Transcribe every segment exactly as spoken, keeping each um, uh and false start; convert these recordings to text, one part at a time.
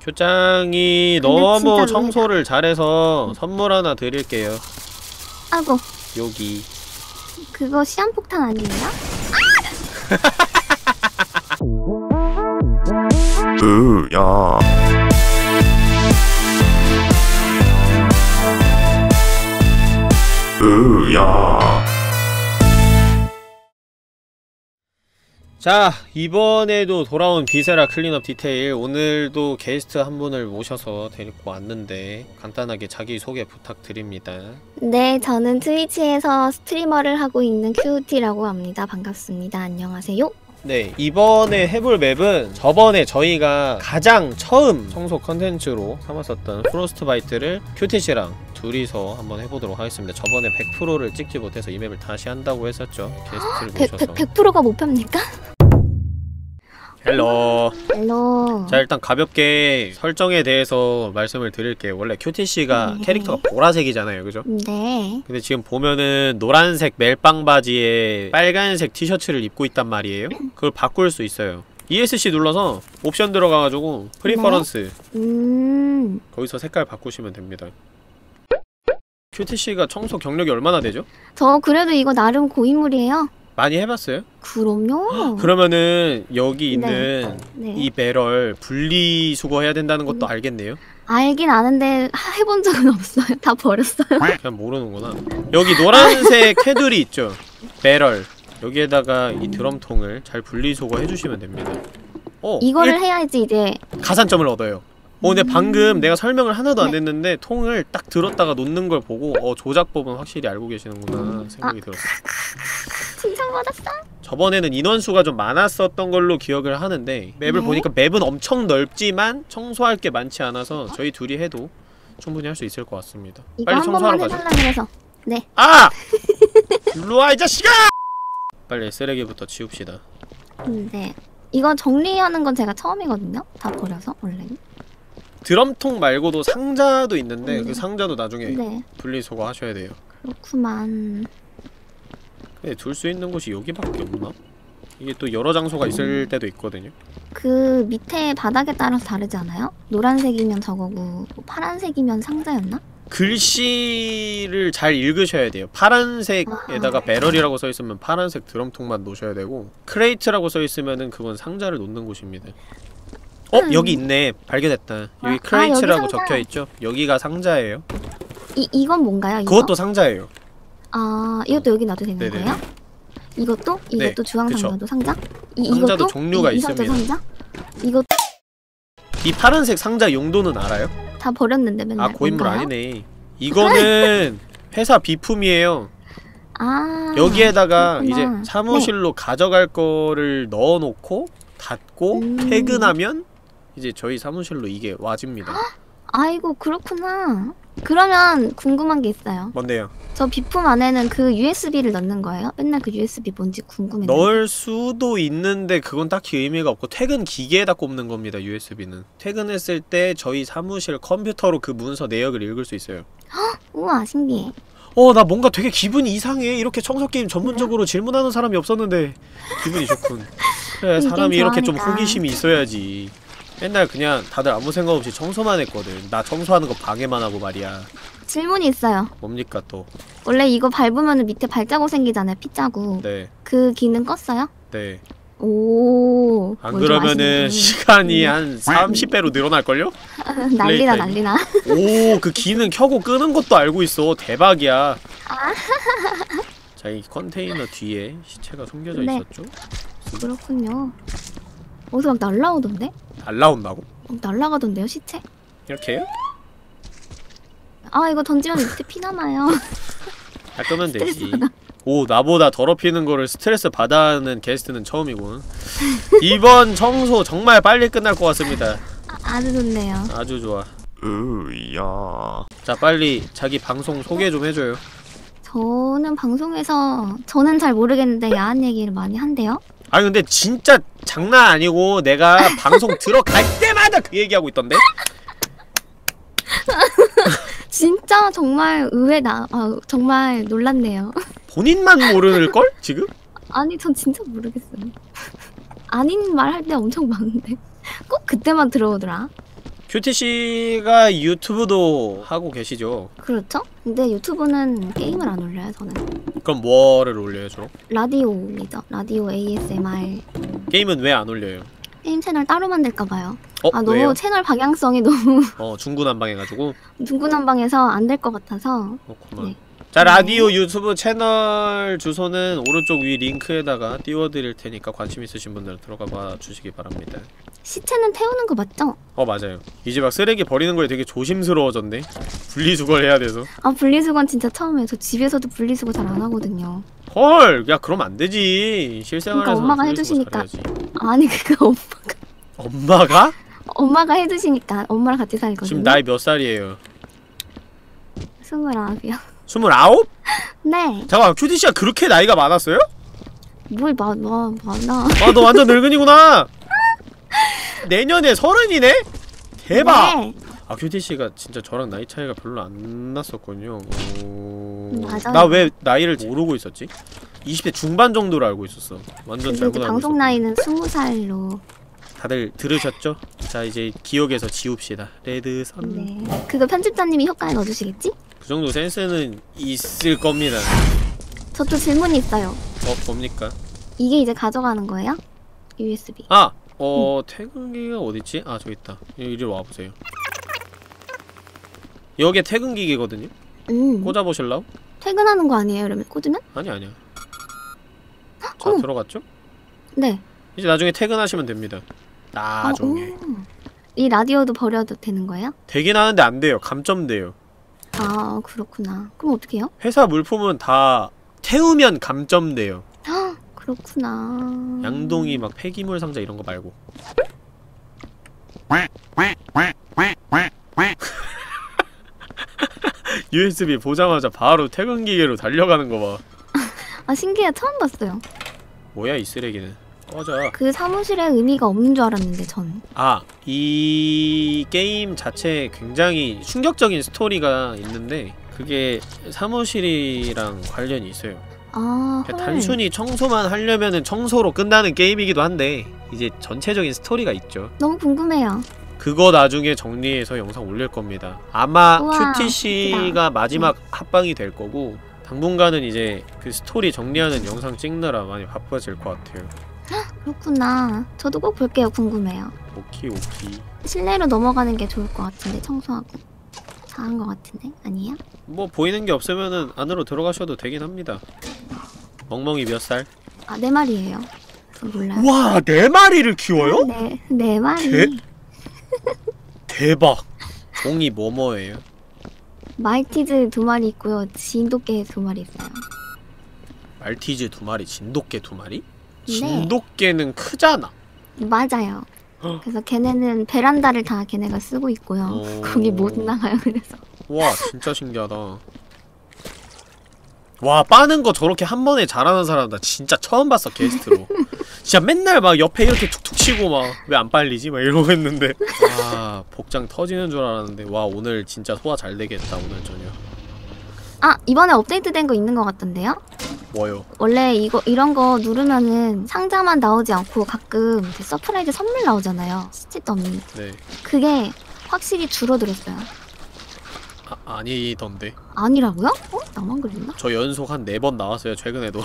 교장이 너무 청소를 잘해서 선물 하나 드릴게요. 아이고. 여기. 그거 시한폭탄 아니에요? 으야. 으야. 자, 이번에도 돌아온 비세라 클린업 디테일. 오늘도 게스트 한 분을 모셔서 데리고 왔는데 간단하게 자기소개 부탁드립니다. 네, 저는 트위치에서 스트리머를 하고 있는 큐티라고 합니다. 반갑습니다. 안녕하세요. 네, 이번에 해볼 맵은 저번에 저희가 가장 처음 청소 컨텐츠로 삼았었던 프로스트바이트를 큐티씨랑 둘이서 한번 해보도록 하겠습니다. 저번에 백 퍼센트를 찍지 못해서 이 맵을 다시 한다고 했었죠. 게스트를 모셔서. 백 퍼센트가 목표입니까? 헬로. 헬로. 자, 일단 가볍게 설정에 대해서 말씀을 드릴게요. 원래 큐티씨가 네. 캐릭터가 보라색이잖아요, 그죠? 네. 근데 지금 보면은 노란색 멜빵 바지에 빨간색 티셔츠를 입고 있단 말이에요. 그걸 바꿀 수 있어요. 이에스씨 눌러서 옵션 들어가가지고 프리퍼런스. 네? 음. 거기서 색깔 바꾸시면 됩니다. 큐티씨가 청소 경력이 얼마나 되죠? 저 그래도 이거 나름 고인물이에요. 많이 해봤어요? 그럼요. 그러면은 여기 있는 네. 네. 이 배럴 분리수거해야 된다는 것도 음. 알겠네요? 알긴 아는데 하, 해본 적은 없어요. 다 버렸어요. 그냥 모르는구나. 여기 노란색 테두리 있죠? 배럴. 여기에다가 이 드럼통을 잘 분리수거 해주시면 됩니다. 어, 이거를 일... 해야지 이제 가산점을 얻어요. 어, 근데 음... 방금 내가 설명을 하나도 안 네. 했는데 통을 딱 들었다가 놓는 걸 보고 어, 조작법은 확실히 알고 계시는구나 생각이 아. 들었어. 칭찬받았어? 저번에는 인원수가 좀 많았었던 걸로 기억을 하는데 맵을 네. 보니까 맵은 엄청 넓지만 청소할 게 많지 않아서 저희 둘이 해도 충분히 할 수 있을 것 같습니다. 이거 빨리 한 청소하러 번만 가죠. 해달라 그래서. 네. 아! 일로와 이 자식아! 빨리 쓰레기부터 치웁시다. 네. 이거 정리하는 건 제가 처음이거든요? 다 버려서 원래는. 드럼통 말고도 상자도 있는데 음. 그 상자도 나중에 네. 분리수거 하셔야 돼요. 그렇구만. 근데 둘 수 있는 곳이 여기밖에 없나? 이게 또 여러 장소가 있을 때도 있거든요. 그 밑에 바닥에 따라서 다르지 않아요? 노란색이면 저거고 파란색이면 상자였나? 글씨를 잘 읽으셔야 돼요. 파란색에다가 배럴이라고 써있으면 파란색 드럼통만 놓으셔야 되고 크레이트라고 써있으면은 그건 상자를 놓는 곳입니다. 어? 음. 여기 있네. 발견했다. 여기 아, 크레이트라고 아, 여기 상자. 적혀있죠? 여기가 상자예요. 이, 이건 뭔가요? 이거? 그것도 상자예요. 아, 이것도 여기 놔도 되는 네네. 거예요? 이것도? 이것도 네, 주황상자도 상자? 이, 상자도 이것도? 종류가 이, 이 상자 있습니다. 상자? 이거 이 파란색 상자 용도는 알아요? 다 버렸는데 맨날. 아, 고인물 뭔가요? 아니네. 이거는 회사 비품이에요. 아, 여기에다가 그렇구나. 이제 사무실로 가져갈 거를 넣어놓고 닫고 음. 퇴근하면 이제 저희 사무실로 이게 와집니다. 아이고 그렇구나. 그러면 궁금한 게 있어요. 뭔데요? 저 비품 안에는 그 유에스비를 넣는 거예요? 맨날 그 유에스비 뭔지 궁금했는데. 넣을 수도 있는데 그건 딱히 의미가 없고 퇴근 기계에다 꼽는 겁니다. 유에스비는 퇴근했을 때 저희 사무실 컴퓨터로 그 문서 내역을 읽을 수 있어요. 우와 신기해. 어, 나 뭔가 되게 기분이 이상해. 이렇게 청소게임 전문적으로 그래? 질문하는 사람이 없었는데 기분이 좋군. 그래, 사람이 이렇게 좀 호기심이 있어야지. 맨날 그냥 다들 아무 생각 없이 청소만 했거든. 나 청소하는 거 방해만 하고 말이야. 질문이 있어요. 뭡니까 또? 원래 이거 밟으면 밑에 발자국 생기잖아요. 핏자국. 네. 그 기능 껐어요? 네. 오. 안 그러면은 시간이 네. 한 삼십 배로 늘어날걸요? 난리나 난리나. 오, 그 기능 켜고 끄는 것도 알고 있어. 대박이야. 아. 자, 이 컨테이너 뒤에 시체가 숨겨져 네. 있었죠? 그렇군요. 어디서 막 날라오던데? 날라온다고? 막 날라가던데요 시체? 이렇게요? 아 이거 던지면 밑에 피 나나요? 닦으면 되지. 스트레스 받아. 오, 나보다 더럽히는 거를 스트레스 받아하는 게스트는 처음이군. 이번 청소 정말 빨리 끝날 것 같습니다. 아, 아주 좋네요. 아주 좋아. 으야. 자, 빨리 자기 방송 소개 좀 해줘요. 저는 방송에서 저는 잘 모르겠는데 야한 얘기를 많이 한대요. 아니 근데 진짜 장난 아니고 내가 방송 들어갈 때마다 그 얘기하고 있던데? 진짜 정말 의외다. 아, 정말 놀랐네요. 본인만 모르는걸? 지금? 아니 전 진짜 모르겠어요. 아닌 말 할 때 엄청 많은데 꼭 그때만 들어오더라. 큐티씨가 유튜브도 하고 계시죠? 그렇죠? 근데 유튜브는 게임을 안 올려요 저는. 그럼 뭐를 올려요 주로? 라디오입니다. 라디오 에이에스엠알. 게임은 왜 안 올려요? 게임 채널 따로 만들까봐요. 어? 아 너무 왜요? 채널 방향성이 너무 어 중구난방해가지고? 중구난방해서 안 될 것 같아서. 그렇구만. 네. 자, 라디오 유튜브 채널 주소는 오른쪽 위 링크에다가 띄워드릴 테니까 관심 있으신 분들은 들어가 봐 주시기 바랍니다. 시체는 태우는 거 맞죠? 어 맞아요. 이제 막 쓰레기 버리는 거에 되게 조심스러워졌네. 분리수거를 해야 돼서. 아 분리수거는 진짜 처음에 저 집에서도 분리수거 잘 안 하거든요. 헐! 야 그럼 안 되지. 실생활에서 그러니까 엄마가 해주시니까. 아니 그거 엄마가 엄마가? 엄마가 해주시니까 엄마랑 같이 살거든요. 지금 나이 몇 살이에요? 스물아홉이요. 스물아홉? 네. 잠깐만 큐티씨가 그렇게 나이가 많았어요? 뭘 마, 마, 많아. 아 너 완전 늙은이구나. 내년에 서른이네? 대박! 네. 아 큐티씨가 진짜 저랑 나이 차이가 별로 안 났었군요. 오... 맞아요. 나 왜 나이를 모르고 있었지? 이십 대 중반 정도로 알고 있었어. 완전 그래도 잘못 이제 알고 방송 있었고. 나이는 스무 살로. 다들 들으셨죠? 자 이제 기억에서 지웁시다. 레드선. 네. 그거 편집자님이 효과에 넣어주시겠지? 그 정도 센스는 있을 겁니다. 저 또 질문이 있어요. 어 뭡니까? 이게 이제 가져가는 거예요? 유에스비. 아! 어... 퇴근기가 어딨지? 아 저기 있다. 이리 와보세요. 여기에 퇴근기계거든요? 음. 꽂아보실라고? 퇴근하는 거 아니에요? 이러면 꽂으면? 아니 아니야. 자 어머. 들어갔죠? 네. 이제 나중에 퇴근하시면 됩니다. 나중에. 어, 오. 이 라디오도 버려도 되는 거예요? 되긴 하는데 안 돼요. 감점돼요. 아 그렇구나. 그럼 어떻게 해요? 회사 물품은 다 태우면 감점돼요. 헉, 그렇구나. 양동이 막 폐기물 상자 이런 거 말고. 유에스비 보자마자 바로 퇴근기계로 달려가는 거 봐. 아 신기해. 처음 봤어요. 뭐야 이 쓰레기는. 꺼져. 그 사무실에 의미가 없는 줄 알았는데 전. 아, 이 게임 자체에 굉장히 충격적인 스토리가 있는데 그게 사무실이랑 관련이 있어요. 아 헐. 단순히 청소만 하려면은 청소로 끝나는 게임이기도 한데 이제 전체적인 스토리가 있죠. 너무 궁금해요. 그거 나중에 정리해서 영상 올릴 겁니다. 아마 우와, 큐티씨가 멋지다. 마지막 합방이 될 거고 당분간은 이제 그 스토리 정리하는 영상 찍느라 많이 바빠질 것 같아요. 그렇구나. 저도 꼭 볼게요. 궁금해요. 오키 오키. 실내로 넘어가는 게 좋을 것 같은데 청소하고. 잘한 것 같은데? 아니에요? 뭐 보이는 게 없으면은 안으로 들어가셔도 되긴 합니다. 멍멍이 몇 살? 아 네 마리예요. 그래서 몰라요. 와, 네 마리를 키워요? 네, 네 마리. 대- 대박. 종이 뭐뭐예요? 말티즈 두 마리 있고요. 진돗개 두 마리 있어요. 말티즈 두 마리, 진돗개 두 마리? 네. 진돗개는 크잖아. 맞아요. 헉. 그래서 걔네는 베란다를 다 걔네가 쓰고 있고요. 오. 거기 못 나가요. 그래서. 와, 진짜 신기하다. 와, 빠는 거 저렇게 한 번에 잘하는 사람 나 진짜 처음 봤어, 게스트로. 진짜 맨날 막 옆에 이렇게 툭툭 치고 막 왜 안 빨리지? 막 이러고 했는데 아, 복장 터지는 줄 알았는데 와, 오늘 진짜 소화 잘 되겠다, 오늘 저녁. 아 이번에 업데이트된 거 있는 것 같던데요? 뭐요? 원래 이거 이런 거 누르면은 상자만 나오지 않고 가끔 그 서프라이즈 선물 나오잖아요. 시체 더미. 네. 그게 확실히 줄어들었어요. 아, 아니던데. 아니라고요? 어? 나만 그랬나? 저 연속 한 네 번 나왔어요, 최근에도.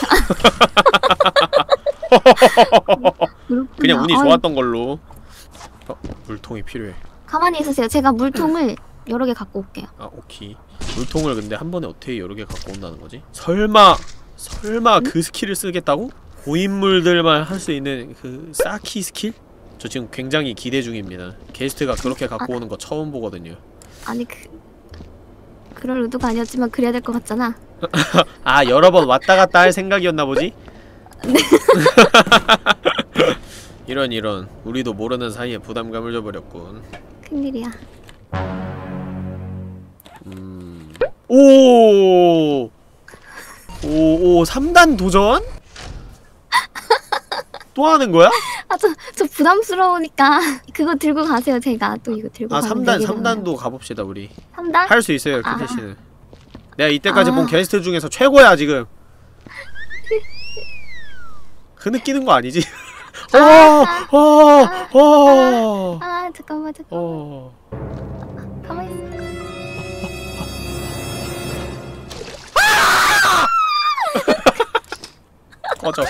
그렇구나. 그냥 운이 아유, 좋았던 걸로. 어, 물통이 필요해. 가만히 있으세요. 제가 물통을 여러 개 갖고 올게요. 아, 오케이. 물통을 근데 한 번에 어떻게 여러 개 갖고 온다는 거지? 설마, 설마 그 스킬을 쓰겠다고? 고인물들만 할 수 있는 그 쌓기 스킬? 저 지금 굉장히 기대 중입니다. 게스트가 그렇게 갖고 오는 거 처음 보거든요. 아니 그 그럴 의도가 아니었지만 그래야 될 것 같잖아. 아, 여러 번 왔다 갔다 할 생각이었나 보지? 이런 이런 우리도 모르는 사이에 부담감을 줘버렸군. 큰일이야. 음... 오! 오, 오, 삼 단 도전? 또 하는 거야? 아 저 저 부담스러우니까 그거 들고 가세요. 제가 또 이거 들고 아, 가면 삼 단, 되게 삼 단도 가봅시다, 우리. 삼 단? 할 수 있어요, 아. 키테씨는. 내가 이때까지 아. 본 게스트 중에서 최고야, 지금. 흐느끼는 거 아니지? 어, 아. 어, 어. 아 아 잠깐만 잠깐만. 어... 가만히 있어. 꺼져.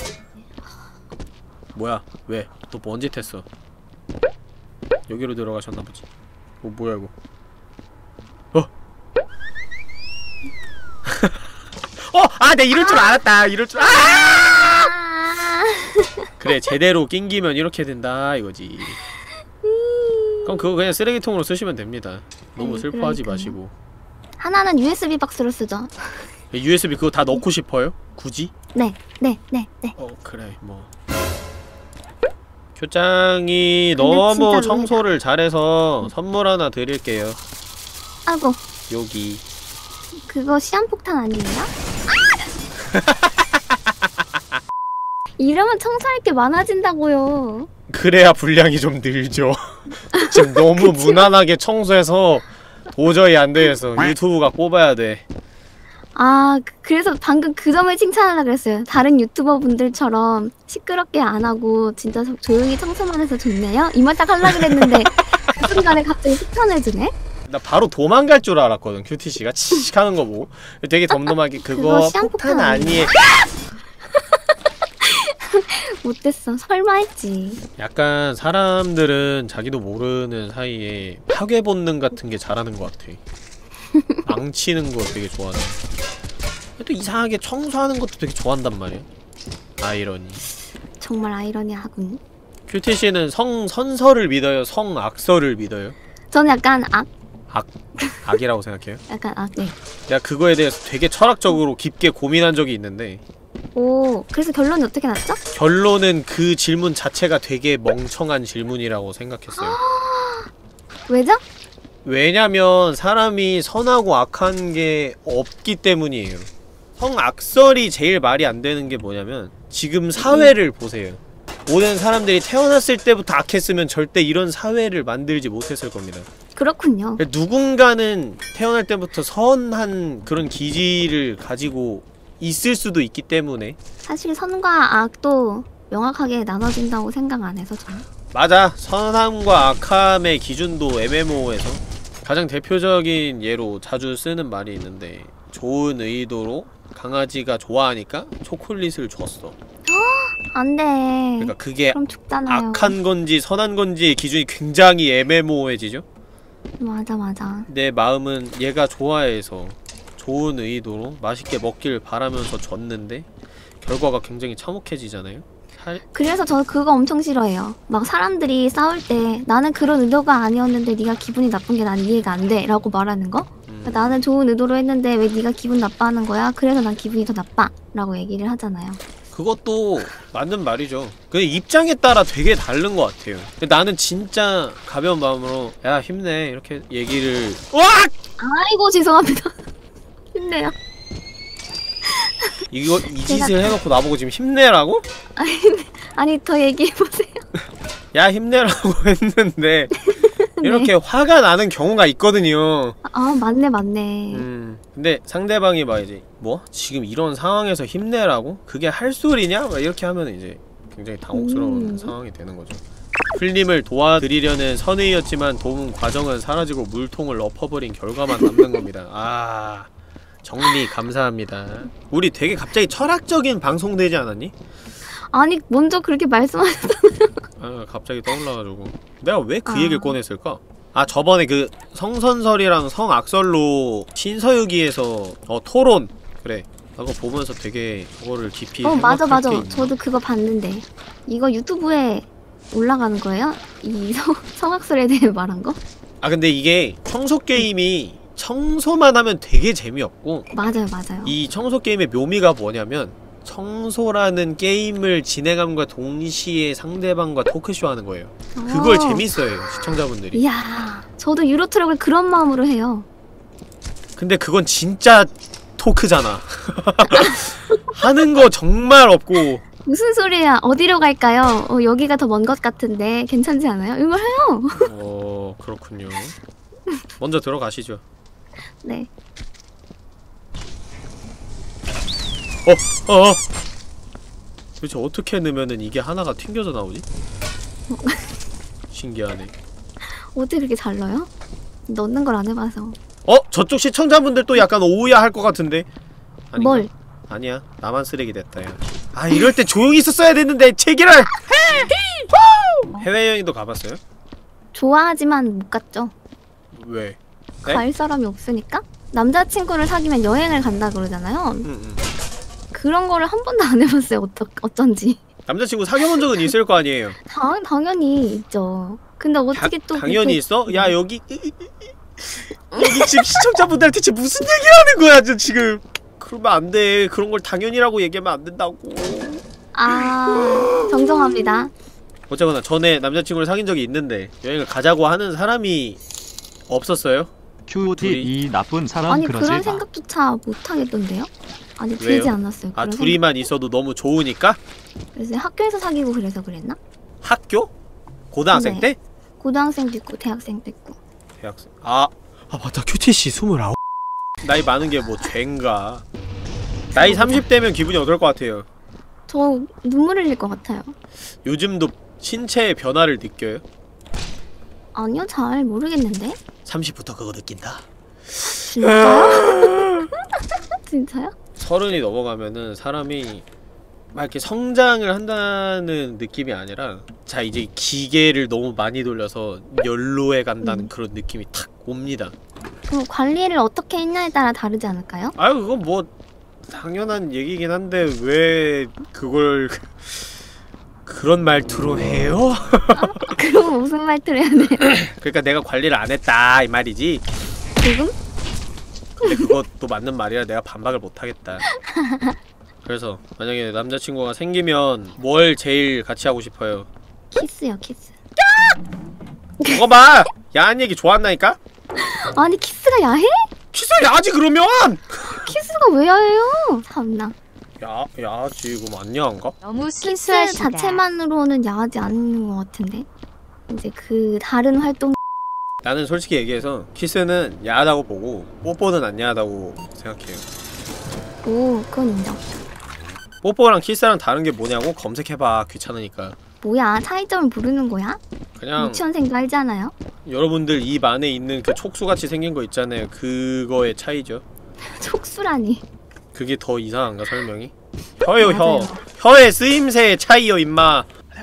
뭐야? 왜? 너 뭔 짓 했어? 여기로 들어가셨나 보지. 어 뭐야 이거? 어? 어! 아! 내 이럴 줄 알았다. 이럴 줄. 아! 아 그래 제대로 낑기면 이렇게 된다 이거지. 그럼 그거 그냥 쓰레기통으로 쓰시면 됩니다. 너무 네, 슬퍼하지 그러니까요. 마시고. 하나는 유에스비 박스로 쓰죠. 유에스비 그거 다 넣고 싶어요? 굳이? 네, 네, 네, 네. 어 그래 뭐. 교장이 근데 너무 진짜 청소를 잘해서 선물 하나 드릴게요. 아이고, 여기. 그거 시한폭탄 아니에요? 아! 이러면 청소할 게 많아진다고요. 그래야 분량이 좀 늘죠. 지금 너무 무난하게 청소해서 도저히 안 돼서 유튜브가 뽑아야 돼. 아, 그- 그래서 방금 그 점을 칭찬하려고 그랬어요. 다른 유튜버 분들처럼 시끄럽게 안 하고 진짜 조- 조용히 청소만 해서 좋네요? 이 말 딱 하려고 그랬는데 그 순간에 갑자기 칭찬해주네? 나 바로 도망갈 줄 알았거든. 큐티씨가 치익 하는 거 보고 되게 덤덤하게 그거 그거 시한폭탄 폭탄 아니에요. 못됐어. 설마 했지. 약간 사람들은 자기도 모르는 사이에 파괴 본능 같은 게 잘하는 것 같아. 망치는 거 되게 좋아하네. 또 이상하게 청소하는 것도 되게 좋아한단 말이야. 아이러니. 정말 아이러니하군. 큐티씨는 성 선서를 믿어요? 성 악서를 믿어요? 저는 약간 악, 악 악이라고 생각해요? 약간 악, 네. 내가 그거에 대해서 되게 철학적으로 깊게 고민한 적이 있는데 오, 그래서 결론이 어떻게 났죠? 결론은 그 질문 자체가 되게 멍청한 질문이라고 생각했어요. 왜죠? 왜냐면 사람이 선하고 악한 게 없기 때문이에요. 성악설이 제일 말이 안 되는 게 뭐냐면 지금 사회를 보세요. 모든 사람들이 태어났을 때부터 악했으면 절대 이런 사회를 만들지 못했을 겁니다. 그렇군요. 누군가는 태어날 때부터 선한 그런 기질을 가지고 있을 수도 있기 때문에. 사실 선과 악도 명확하게 나눠진다고 생각 안 해서 저는. 맞아. 선함과 악함의 기준도 엠엠오에서 가장 대표적인 예로 자주 쓰는 말이 있는데 좋은 의도로 강아지가 좋아하니까 초콜릿을 줬어. 안 돼. 그러니까 그게 그럼 죽잖아요. 악한 건지 선한 건지의 기준이 굉장히 애매모호해지죠? 맞아, 맞아. 내 마음은 얘가 좋아해서 좋은 의도로 맛있게 먹길 바라면서 줬는데 결과가 굉장히 참혹해지잖아요? 살... 그래서 저 그거 엄청 싫어해요. 막 사람들이 싸울 때 나는 그런 의도가 아니었는데 네가 기분이 나쁜 게 난 이해가 안 돼 라고 말하는 거? 음... 그러니까 나는 좋은 의도로 했는데 왜 네가 기분 나빠하는 거야? 그래서 난 기분이 더 나빠 라고 얘기를 하잖아요. 그것도 맞는 말이죠. 그 입장에 따라 되게 다른 것 같아요. 나는 진짜 가벼운 마음으로 야 힘내 이렇게 얘기를 으악! 아이고 죄송합니다. 힘내요. 이거 이 짓을 해놓고 나보고 지금 힘내라고? 아니, 아니 더 얘기해보세요. 야 힘내라고 했는데 이렇게 화가 나는 경우가 있거든요. 아 맞네 맞네. 음 근데 상대방이 막 이제 뭐? 지금 이런 상황에서 힘내라고? 그게 할 소리냐? 막 이렇게 하면 이제 굉장히 당혹스러운 음. 상황이 되는 거죠. 풀님을 도와드리려는 선의였지만 도움 과정은 사라지고 물통을 엎어버린 결과만 남는 겁니다. 아 정리 감사합니다. 우리 되게 갑자기 철학적인 방송 되지 않았니? 아니 먼저 그렇게 말씀하셨. 아 갑자기 떠올라가지고 내가 왜 그 아. 얘기를 꺼냈을까? 아 저번에 그 성선설이랑 성악설로 신서유기에서 어 토론 그래 나 그거 보면서 되게 그거를 깊이 어 맞아 생각할 맞아. 게 있네. 저도 그거 봤는데 이거 유튜브에 올라가는 거예요? 이 성, 성악설에 대해 말한 거? 아 근데 이게 청소 게임이 청소만 하면 되게 재미없고 맞아요 맞아요. 이 청소 게임의 묘미가 뭐냐면 청소라는 게임을 진행함과 동시에 상대방과 토크쇼 하는 거예요. 그걸 어. 재밌어요 시청자분들이. 이야 저도 유로트럭을 그런 마음으로 해요. 근데 그건 진짜 토크잖아. 하는 거 정말 없고. 무슨 소리야? 어디로 갈까요? 어, 여기가 더 먼 것 같은데 괜찮지 않아요? 이걸 해요. 어 그렇군요. 먼저 들어가시죠. 네. 어! 어! 도대체 어떻게 넣으면은 이게 하나가 튕겨져 나오지? 신기하네. 어떻게 그렇게 잘 넣어요? 넣는 걸 안 해봐서. 어? 저쪽 시청자분들 또 약간 오우야 할 것 같은데? 아닌가? 뭘? 아니야. 나만 쓰레기 됐다 야. 아 이럴 때 조용히 있었어야 됐는데 체기를! 해외여행도 가봤어요? 좋아하지만 못 갔죠. 왜? 네? 갈 사람이 없으니까? 남자친구를 사귀면 여행을 간다 그러잖아요. 응, 응. 그런 거를 한 번도 안 해봤어요. 어쩌, 어쩐지. 남자친구 사귀어본 적은 있을 거 아니에요? 당, 당연히 있죠. 근데 어떻게 다, 또 당연히 그렇게- 있어? 야 여기 여기 지금 시청자분들한테 지금 무슨 얘기하는 거야 저 지금. 그러면 안돼. 그런 걸 당연히라고 얘기하면 안 된다고. 아 정정합니다. 어쨌거나 전에 남자친구를 사귄 적이 있는데 여행을 가자고 하는 사람이 없었어요? 큐티 둘이- 이 나쁜 사람 아니 그러지 그런 마. 생각조차 못 하겠던데요? 아니 왜요? 들지 않았어요. 아 그런 둘이만 있어도 너무 좋으니까? 생각. 그래서 학교에서 사귀고 그래서 그랬나? 학교? 고등학생 네. 때? 고등학생도 있고 대학생도 있고. 대학생 아, 아 맞다 큐티씨 스물아홉 나이 많은 게 뭐 죄인가. 나이 삼십 대면 기분이 어떨 것 같아요? 저 눈물 흘릴 것 같아요. 요즘도 신체의 변화를 느껴요? 아니요 잘 모르겠는데. 삼십부터 그거 느낀다. 진짜요? 진짜요? 서른이 넘어가면은 사람이 막 이렇게 성장을 한다는 느낌이 아니라 자 이제 기계를 너무 많이 돌려서 연로해 간다는 음. 그런 느낌이 탁 옵니다. 그럼 관리를 어떻게 했냐에 따라 다르지 않을까요? 아유 그건 뭐 당연한 얘기긴 한데 왜 그걸 그런 말투로 해요? 그럼 무슨 말투를 해야 돼요? 그러니까 내가 관리를 안 했다 이 말이지. 지금? 근데 그것도 맞는 말이라 내가 반박을 못 하겠다. 그래서 만약에 남자친구가 생기면 뭘 제일 같이 하고 싶어요? 키스요 키스. 그거 봐! 야한 얘기 좋아한다니까? 아니 키스가 야해? 키스를 야하지 그러면! 키스가 왜 야해요? 참나. 야, 야하지 그럼 안 야한가? 너무 키스 순수하시다. 자체만으로는 야하지 않는 것 같은데. 이제 그 다른 활동. 나는 솔직히 얘기해서 키스는 야하다고 보고 뽀뽀는 안 야하다고 생각해요. 오 그건 인정. 뽀뽀랑 키스랑 다른 게 뭐냐고 검색해봐. 귀찮으니까. 뭐야 차이점을 모르는 거야? 그냥 유치원생도 알잖아요. 여러분들 입 안에 있는 그 촉수같이 생긴 거 있잖아요. 그거의 차이죠. 촉수라니. 그게 더 이상한가 설명이? 혀요 혀. 맞아요. 혀의 쓰임새의 차이요 임마.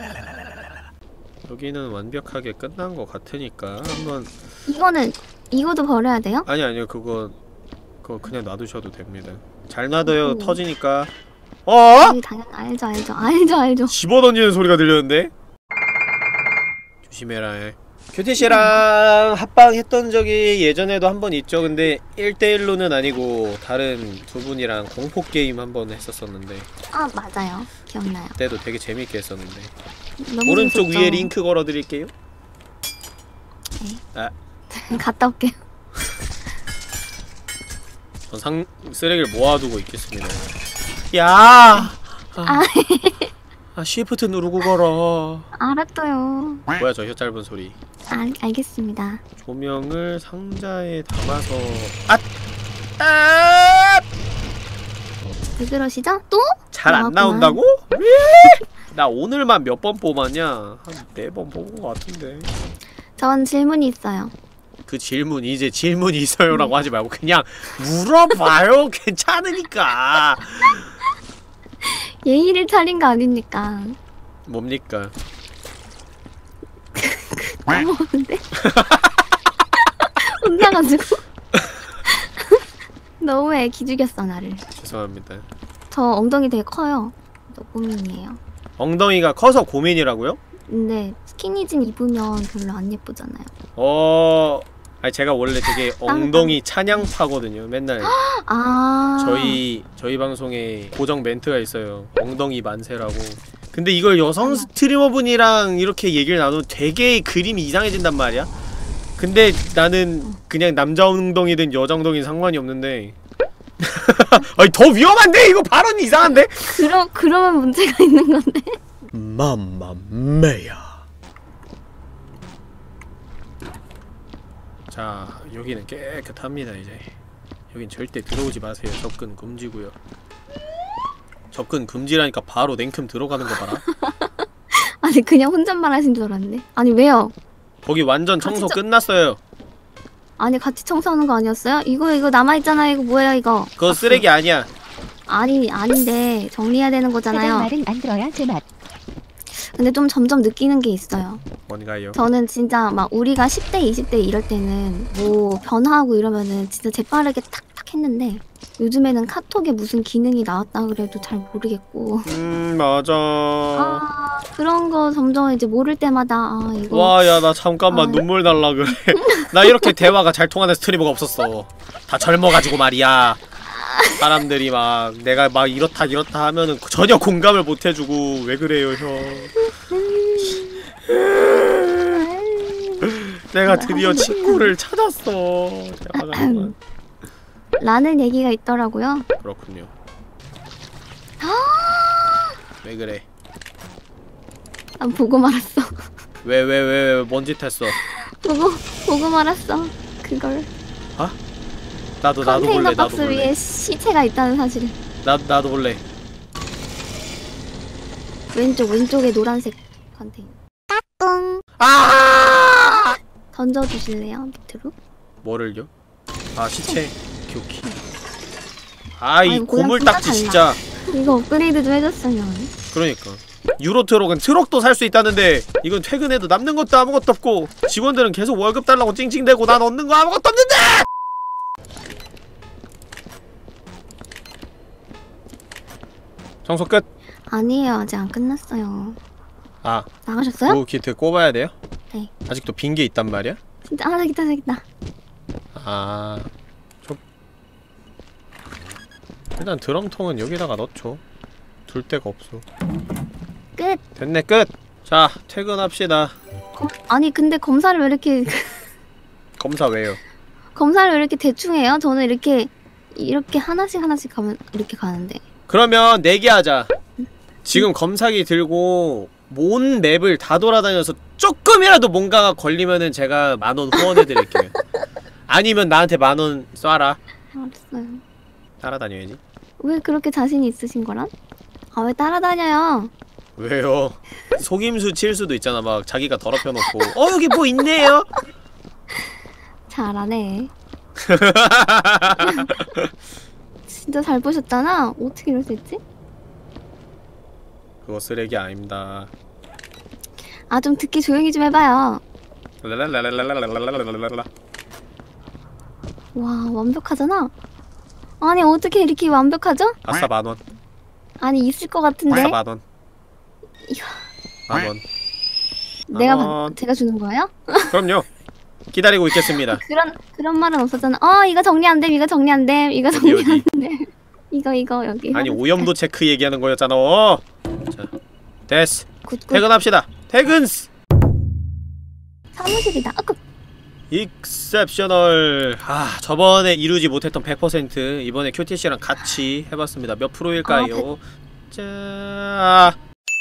여기는 완벽하게 끝난 것 같으니까 한번. 이거는 이거도 버려야 돼요? 아니 아니요 그거 그거 그냥 놔두셔도 됩니다. 잘 놔둬요. 음. 터지니까. 어? 아, 당연 알죠 알죠 알죠 알죠. 집어던지는 소리가 들렸는데? 조심해라. 큐티씨랑 합방했던 적이 예전에도 한 번 있죠. 근데 일 대일로는 아니고 다른 두 분이랑 공포게임 한 번 했었었는데 아 맞아요 기억나요. 그때도 되게 재밌게 했었는데. 너무 오른쪽 재밌었죠. 위에 링크 걸어드릴게요. 갔다 올게요. 전 상... 쓰레기를 모아두고 있겠습니다. 야! 아, 아. 아 쉬프트 누르고 걸어. 알았어요. 뭐야 저 혀 짧은 소리. 알 알겠습니다. 조명을 상자에 담아서 앗! 아! 왜 그러시죠? 또? 잘 안 나왔구나. 나온다고? 나 오늘만 몇 번 뽑았냐? 한 네 번 뽑은 것 같은데. 전 질문이 있어요. 그 질문 이제 질문이 있어요라고 하지 말고 그냥 물어봐요. 괜찮으니까. 예의를 차린 거 아닙니까? 뭡니까? 까먹었는데? 혼나가지고 너무해 기죽였어 나를. 죄송합니다. 저 엉덩이 되게 커요. 너 고민이에요. 엉덩이가 커서 고민이라고요? 근데 스키니진 입으면 별로 안 예쁘잖아요. 어... 아니 제가 원래 되게 엉덩이 찬양파거든요. 맨날 아 저희 저희 방송에 고정 멘트가 있어요. 엉덩이 만세라고. 근데 이걸 여성 스트리머분이랑 이렇게 얘기를 나누면 되게 그림이 이상해진단 말이야? 근데 나는 그냥 남자 엉덩이든 여자 엉덩이든 상관이 없는데 아니 더 위험한데? 이거 발언이 이상한데? 그러, 그러면 문제가 있는 건데. 맘마메야. 자 여기는 깨끗합니다. 이제 여긴 절대 들어오지 마세요. 접근 금지고요. 접근 금지라니까 바로 냉큼 들어가는 거 봐라. 아니 그냥 혼잣말 하신 줄 알았네. 아니 왜요? 거기 완전 청소 같이 끝났어요. 아니 같이 청소하는 거 아니었어요? 이거 이거 남아있잖아요. 이거 뭐예요 이거? 그거 쓰레기 아니야. 아니 아닌데 정리해야 되는 사장 거잖아요. 말은 안 들어야 제맛. 근데 좀 점점 느끼는 게 있어요. 뭔가요? 저는 진짜 막 우리가 십 대 이십 대 이럴 때는 뭐 변화하고 이러면은 진짜 재빠르게 탁탁 했는데 요즘에는 카톡에 무슨 기능이 나왔다 그래도 잘 모르겠고 음 맞아. 아 그런 거 점점 이제 모를 때마다 아 이거 와 야 나 잠깐만 아. 눈물 날라 그래. 나 이렇게 대화가 잘 통하는 스트리머가 없었어. 다 젊어가지고 말이야. 사람들이 막 내가 막 이렇다 이렇다 하면은 전혀 공감을 못 해주고 왜 그래요 형. 내가 드디어 친구를 찾았어. 대화가 라는 얘기가 있더라고요. 그렇군요. 왜 그래? 아, 보고 말았어. 왜 왜 왜 왜 뭔 짓 했어? 보고 보고 말았어. 그걸 아? 나도 나도 컨테이너 볼래 나도 박스 볼래. 위에 시체가 있다는 사실을. 나 나도 볼래. 왼쪽 왼쪽에 노란색 컨테이너. 아! 던져주실래요 밑으로? 뭐를요? 아 시체. 오케이 오케이. 아이 아이고, 그냥 고물딱지 진짜 진짜. 이거 업그레이드 좀 해줬으면. 그러니까 유로 트럭은 트럭도 살 수 있다는데 이건 퇴근해도 남는 것도 아무것도 없고 직원들은 계속 월급 달라고 찡찡대고 난 얻는 거 아무것도 없는데! 청소 끝! 아니에요 아직 안 끝났어요. 아 나가셨어요? 그 키트 꼽아야 돼요? 네. 아직도 빈 게 있단 말이야? 진짜 아 저기 있다 저기 있다. 아... 저... 일단 드럼통은 여기다가 넣죠. 둘 데가 없어. 끝. 됐네 끝! 자 퇴근합시다. 검, 아니 근데 검사를 왜 이렇게 검사 왜요? 검사를 왜 이렇게 대충 해요? 저는 이렇게 이렇게 하나씩 하나씩 가면 이렇게 가는데. 그러면 내기 하자. 지금 검사기 들고 온 맵을 다 돌아다녀서 조금이라도 뭔가가 걸리면은 제가 만원 후원해드릴게요. 아니면 나한테 만원 쏴라. 알았어요. 따라다녀야지. 왜 그렇게 자신이 있으신 거란? 아 왜 따라다녀요? 왜요? 속임수 칠 수도 있잖아. 막 자기가 더럽혀놓고 어 여기 뭐 있네요? 잘하네. 진짜 잘 보셨잖아. 어떻게 이럴 수 있지? 그거 쓰레기 아닙니다. 아 좀 듣기 조용히 좀 해봐요. 랄랄랄랄랄랄랄랄랄랄랄랄. 와 완벽하잖아. 아니 어떻게 이렇게 완벽하죠? 아싸 만원. 아니 있을 것 같은데. 아싸 만원. 이거 만원. 내가 만원. 받, 제가 주는 거예요? 그럼요. 기다리고 있겠습니다. 그런 그런 말은 없었잖아. 어 이거 정리 안 돼. 이거 정리 안 돼. 이거 어디, 정리 어디? 안 돼. 이거 이거 여기. 아니 오염도 체크 얘기하는 거였잖아. 어. 자 됐어. 굿굿. 퇴근합시다. 퇴근스. 사무실이다. 아, 그, 익셉셔널. 아 저번에 이루지 못했던 백 퍼센트 이번에 큐티씨랑 같이 해봤습니다. 몇 프로일까요? 자.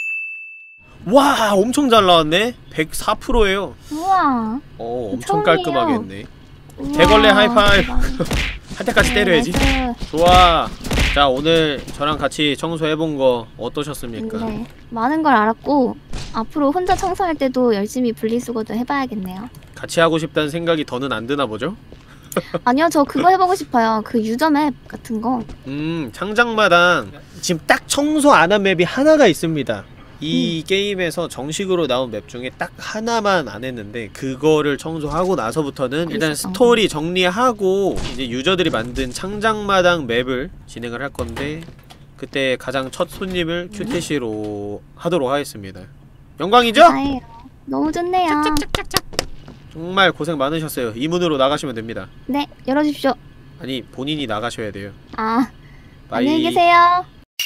와 엄청 잘 나왔네. 백사 퍼센트예요. 우와. 어 엄청 처음이에요. 깔끔하게 했네. 우와. 대걸레 하이파이브. 대박. 할 때까지 때려야지. 네, 좋아. 자 오늘 저랑 같이 청소해본 거 어떠셨습니까? 네. 많은 걸 알았고 앞으로 혼자 청소할 때도 열심히 분리수거도 해봐야겠네요. 같이 하고 싶다는 생각이 더는 안 드나 보죠? 아니요 저 그거 해보고 싶어요. 그 유저맵 같은 거. 음 창작마당 지금 딱 청소 안 한 맵이 하나가 있습니다. 이 음. 게임에서 정식으로 나온 맵 중에 딱 하나만 안 했는데 그거를 청소하고 나서부터는 일단 있었어. 스토리 정리하고 이제 유저들이 만든 창작마당 맵을 진행을 할 건데 그때 가장 첫 손님을 큐티씨로 하도록 하겠습니다. 영광이죠? 아예요. 너무 좋네요. 정말 고생 많으셨어요. 이 문으로 나가시면 됩니다. 네 열어주십시오. 아니 본인이 나가셔야 돼요. 아 빠이. 안녕히 계세요.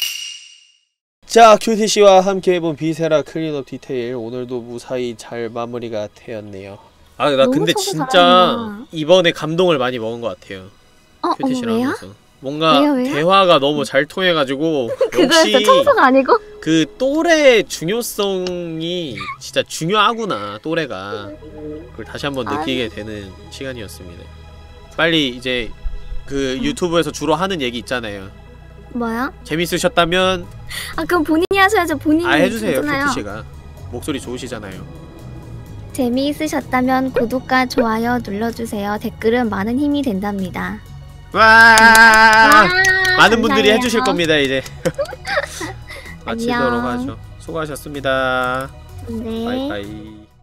자 큐티씨와 함께 해본 비세라 클린업 디테일 오늘도 무사히 잘 마무리가 되었네요. 아 나 근데 청소 진짜 잘한다. 이번에 감동을 많이 먹은 것 같아요. 어 어머 큐티씨랑 왜요? 하면서 뭔가 왜요, 왜요? 대화가 너무 잘 통해가지고 그거였어. 역시 청소가 아니고? 그 또래의 중요성이 진짜 중요하구나. 또래가 그걸 다시 한번 느끼게 아니. 되는 시간이었습니다. 빨리 이제 그 음. 유튜브에서 주로 하는 얘기 있잖아요. 뭐야? 재밌으셨다면 아 그럼 본인이 하셔야죠. 본인이 아 해주세요. 있잖아요. 큐티씨가 목소리 좋으시잖아요. 재미있으셨다면 구독과 좋아요 눌러주세요. 댓글은 많은 힘이 된답니다. 와 와, 많은 분들이 감사해요. 해주실 겁니다 이제. 마치도록 안녕. 하죠. 수고하셨습니다. 네. 바이바이.